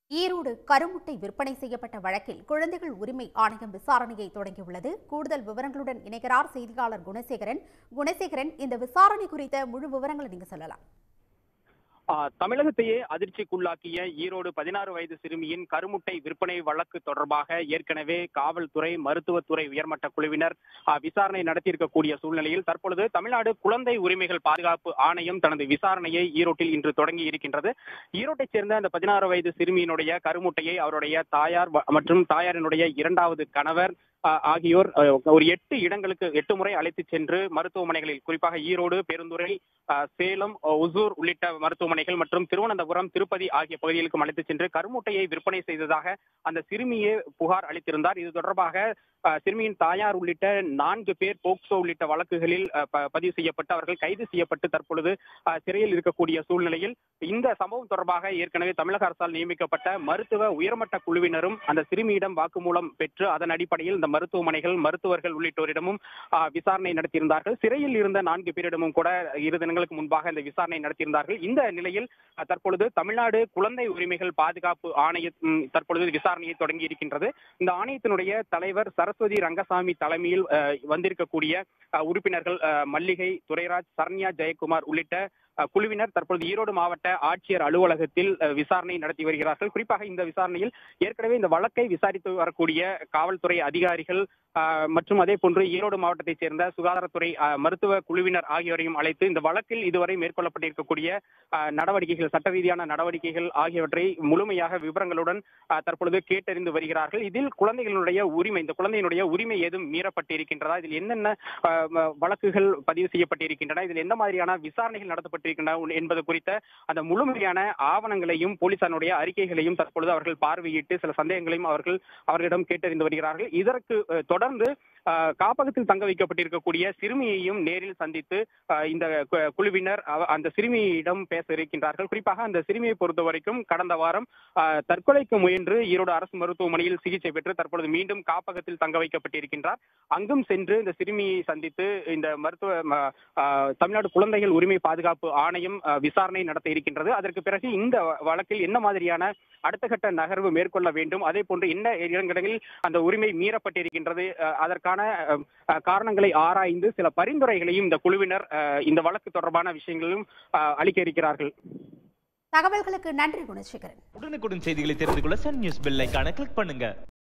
ஈரோடு கருமுட்டை விற்பனை செய்யப்பட்ட வழக்கில் குழந்தைகள் உரிமை ஆணையம் விசாரணையை தொடங்கியுள்ளது. கூடுதல் விவரங்களுடன் இணைகிறார் செய்தியாளர் குணசேகரன், இந்த விசாரணை குறித்த முழு விவரங்களை நீங்க சொல்லலாம். தமிழகத்தையே அதிர்ச்சிக்குள்ளாக்கிய ஈரோடு 16 வயது சிறுமியின் கருமுட்டை விற்பனை வழக்கு தொடர்பாக ஏற்கனவே காவல்துறை, மருத்துவத்துறை உயர்மட்ட குழுவினர் விசாரணை நடத்தியிருக்கக்கூடிய சூழ்நிலையில் தற்பொழுது தமிழ்நாடு குழந்தை உரிமைகள் பாதுகாப்பு ஆணையம் தனது விசாரணையை ஈரோட்டில் இன்று தொடங்கி இருக்கின்றது. ஈரோட்டைச் சேர்ந்த அந்த 16 வயது சிறுமியினுடைய கருமுட்டையை அவருடைய தாயார் மற்றும் தாயாரினுடைய இரண்டாவது கணவர் ஆகியோர் ஒரு 8 இடங்களுக்கு 8 முறை அழைத்து சென்று மருத்துவமனைகளில், குறிப்பாக ஈரோடு, பெருந்துறை, சேலம், ஒசூர் உள்ளிட்ட மருத்துவமனைகள் மற்றும் திருவனந்தபுரம், திருப்பதி ஆகிய பகுதிகளுக்கும் அழைத்து சென்று கருமுட்டையை விற்பனை செய்ததாக அந்த சிறுமியே புகார் அளித்திருந்தார். இது தொடர்பாக சிறுமியின் தாயார் உள்ளிட்ட 4 பேர் போக்சோ உள்ளிட்ட வழக்குகளில் பதிவு செய்யப்பட்டு அவர்கள் கைது செய்யப்பட்டு தற்பொழுது சிறையில் இருக்கக்கூடிய சூழ்நிலையில் இந்த சம்பவம் தொடர்பாக ஏற்கனவே தமிழக அரசால் நியமிக்கப்பட்ட மருத்துவ உயர்மட்ட குழுவினரும் அந்த சிறுமியிடம் வாக்குமூலம் பெற்று அதன் அடிப்படையில் இந்த மருத்துவமனைகள், மருத்துவர்கள் உள்ளிட்டோரிடமும் விசாரணை நடத்தியிருந்தார்கள். சிறையில் இருந்த 4 பேரிடமும் கூட 2 தினங்களுக்கு முன்பாக இந்த விசாரணை நடத்தியிருந்தார்கள். இந்த நிலையில் தற்பொழுது தமிழ்நாடு குழந்தை உரிமைகள் பாதுகாப்பு ஆணையம் தற்பொழுது விசாரணையை தொடங்கி இருக்கின்றது. இந்த ஆணையத்தினுடைய தலைவர் சரஸ்வதி ரங்கசாமி தலைமையில் வந்திருக்கக்கூடிய உறுப்பினர்கள் மல்லிகை, துரைராஜ், சரண்யா ஜெயக்குமார் உள்ளிட்ட குழுவினர் தற்பொழுது ஈரோடு மாவட்ட ஆட்சியர் அலுவலகத்தில் விசாரணை நடத்தி வருகிறார்கள். குறிப்பாக இந்த விசாரணையில் ஏற்கனவே இந்த வழக்கை விசாரித்து வரக்கூடிய காவல்துறை அதிகாரிகள் மற்றும் அதே போன்று ஈரோடு மாவட்டத்தைச் சேர்ந்த சுகாதாரத்துறை மருத்துவ குழுவினர் ஆகியோரையும் அழைத்து இந்த வழக்கில் இதுவரை மேற்கொள்ளப்பட்டிருக்கக்கூடிய நடவடிக்கைகள், சட்ட ரீதியான நடவடிக்கைகள் ஆகியவற்றை முழுமையாக விவரங்களுடன் தற்பொழுது கேட்டறிந்து வருகிறார்கள். இதில் குழந்தைகளுடைய உரிமை, இந்த குழந்தையினுடைய உரிமை ஏதும் மீறப்பட்டிருக்கின்றதா, இதில் என்னென்ன வழக்குகள் பதிவு செய்யப்பட்டிருக்கின்றன, இதில் எந்த மாதிரியான விசாரணைகள் நடத்தப்பட்டிருக்கின்றன என்பது குறித்த அந்த முழுமையான ஆவணங்களையும் போலீசாருடைய அறிக்கைகளையும் தற்பொழுது அவர்கள் பார்வையிட்டு சில சந்தேகங்களையும் அவர்களிடம் கேட்டறிந்து வருகிறார்கள். இதற்கு தொடர்ந்து காப்பகத்தில் தங்க வைக்கப்பட்டிருக்கக்கூடிய சிறுமியையும் நேரில் சந்தித்து இந்த குழுவினர் அந்த சிறுமியிடம் பேச இருக்கின்றார்கள். குறிப்பாக அந்த சிறுமியை பொறுத்த வரைக்கும் கடந்த வாரம் தற்கொலைக்கு முயன்று ஈரோடு அரசு மருத்துவமனையில் சிகிச்சை பெற்று தற்பொழுது மீண்டும் காப்பகத்தில் தங்க வைக்கப்பட்டிருக்கின்றார். அங்கும் சென்று இந்த சிறுமியை சந்தித்து இந்த தமிழ்நாடு குழந்தைகள் உரிமை பாதுகாப்பு ஆணையம் விசாரணை நடத்த இருக்கின்றது. அதற்கு பிறகு இந்த வழக்கில் என்ன மாதிரியான அடுத்த கட்ட நகர்வு மேற்கொள்ள வேண்டும், அதே போன்று என்ன இடங்களில் அந்த உரிமை மீறப்பட்டிருக்கின்றது, அதற்கான காரணங்களை ஆராய்ந்து சில பரிந்துரைகளையும் இந்த குழுவினர் இந்த வழக்கு தொடர்பான விஷயங்களும் அளிக்க இருக்கிறார்கள். தகவல்களுக்கு நன்றி குணசேகரன். உடனுக்குடன் செய்திகளை தெரிந்து கொள்ள சன் நியூஸ் பெல் ஐகானை கிளிக் பண்ணுங்க.